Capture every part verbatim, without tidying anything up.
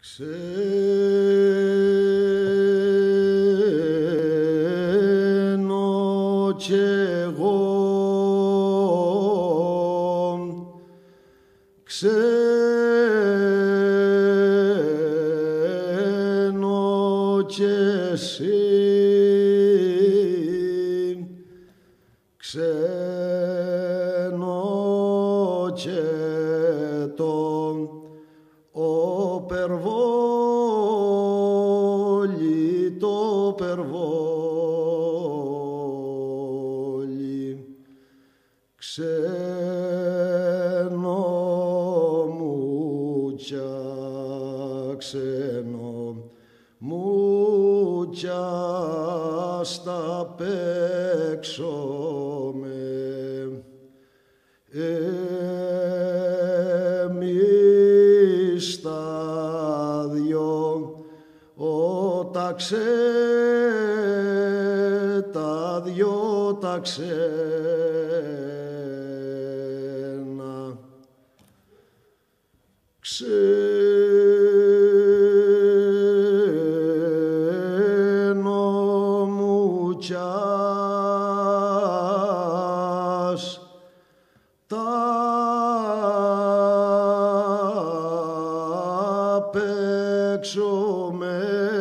Ξένο κι εγώ, ξένο κι εσύ, ξένο και το υπερβόλι, το υπερβόλι, ξένο μου κι ξένο μου κι ας τα παίξομε. Εμείς τα δυο τα ξέ, τα δυο τα ξένα, ξένο μου κι ας τα παίξομε.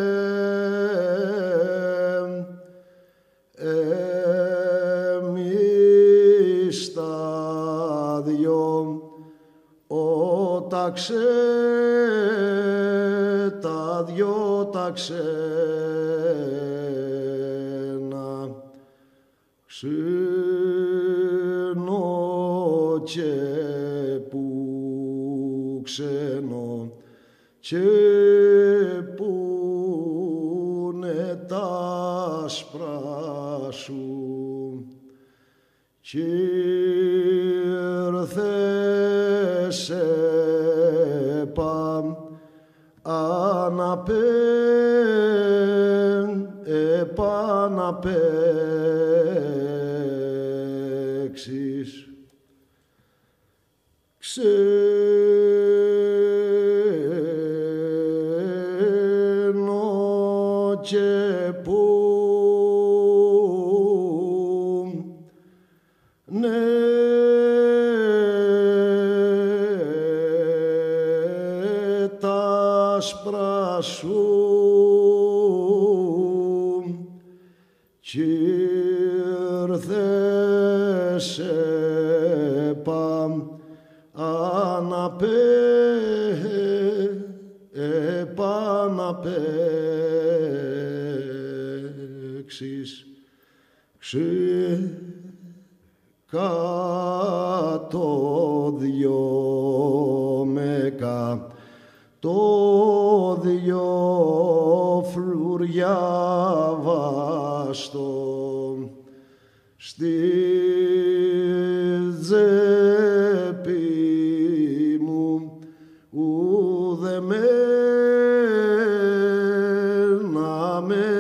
Εμείς τα δυο τα ξέ, τα δυο τα ξένα, ξένο και που ξένο και πούνε τα άσπρα σου κι ήρθες επα αναπέ, επαναπαίξεις. Ξένο και που ναι τα άσπρα σου κι ήρθες επα αναπέ, επαναπαίξεις. Ξε κάτω δυο μέκα το δυο φλουριά βάστο στη τσέπη μου ουδεμένα με